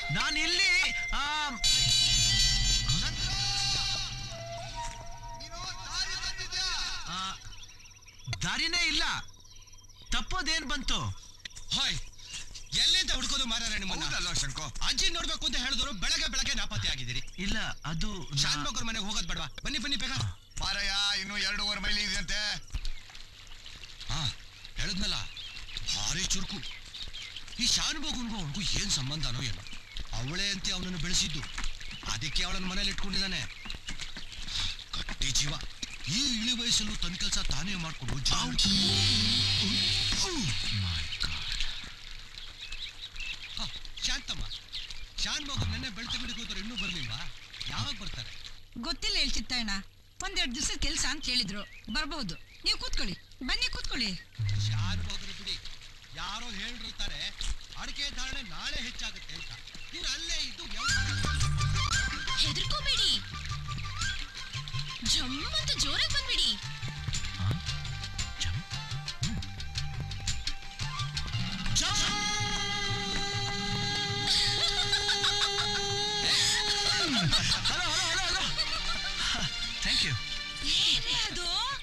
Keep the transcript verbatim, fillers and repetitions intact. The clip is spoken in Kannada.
ನಾನು ಇಲ್ಲಿ ದಾರಿನೇ ಇಲ್ಲ. ತಪ್ಪೋದೇನ್ ಬಂತು? ಹಾಯ್, ಎಲ್ಲಿಂದ ಹುಡ್ಕೋದು ಮಾರಾರ ನಿಮ್ಮನ್ನ? ಶಂಕೋ, ಅಜ್ಜಿ ನೋಡ್ಬೇಕು ಅಂತ ಹೇಳಿದ್ರು ಬೆಳಗ್ಗೆ ಬೆಳಗ್ಗೆ ನಾಪತ್ತೆ ಆಗಿದ್ದೀರಿ. ಇಲ್ಲ, ಅದು ಶಾನ್ ಬಗ್ರ ಮನೆಗೆ ಹೋಗೋದ್ ಬೇಡವಾ? ಬನ್ನಿ ಬನ್ನಿ ಬೇಗ. ಮಾರಯ್ಯ, ಇನ್ನು ಎರಡೂವರೆ ಮೈಲಿ ಇದೆಯಂತೆ. ಹಾ, ಹೇಳಿದ್ನಲ್ಲ, ಭಾರಿ ಚುರುಕು. ಈ ಶಾನ್ ಬಗ್ಗನ್ಗೂ ಅವನಿಗೂ ಏನ್ ಸಂಬಂಧನೋ ಏನೋ. ಅವಳೇ ಅಂತ ಅವನನ್ನು ಬೆಳೆಸಿದ್ದು, ಅದಕ್ಕೆ ಅವಳನ್ನ ಮನೇಲಿ ಇಟ್ಕೊಂಡಿದ್ದಾನೆ. ಗಟ್ಟಿ ಜೀವ. ಈ ಇಳಿ ವಯಸ್ಸಲ್ಲೂ ತನ್ನ ಕೆಲಸ ತಾನೇ ಮಾಡ್ಕೊಂಡು ಶಾಂತಮ್ಮ, ಶಾನ್ ಬಾಬು ನೆನ್ನೆ ಬೆಳ್ತ ಬಿಡಿಗೆ ಹೋದ್ರು, ಇನ್ನೂ ಬರ್ಲಿಲ್ವಾ? ಯಾವಾಗ ಬರ್ತಾರೆ ಗೊತ್ತಿಲ್ಲ. ಹೇಳ್ತಿತ್ತಣ್ಣ, ಒಂದೆರಡು ದಿವಸ ಕೆಲಸ ಅಂತ ಹೇಳಿದ್ರು. ಬರ್ಬಹುದು. ನೀವು ಕೂತ್ಕೊಳ್ಳಿ, ಬನ್ನಿ ಕೂತ್ಕೊಳ್ಳಿ. ಶಾನ್ ಬಾಬು ಬಿಡಿ, ಯಾರೋ ಹೇಳಿರ್ತಾರೆ ಅಡಿಕೆ ಧಾರಣೆ ನಾಳೆ ಹೆಚ್ಚಾಗುತ್ತೆ ಅಂತ. ನೀನು ಅಲ್ಲೇ ಇದ್ದು ಹೆದರ್ಕೋಬೇಡಿ, ಜಮ್ ಅಂತ ಜೋರಾಗಿ ಬಂದ್ಬಿಡಿ. Thank you. ಅದು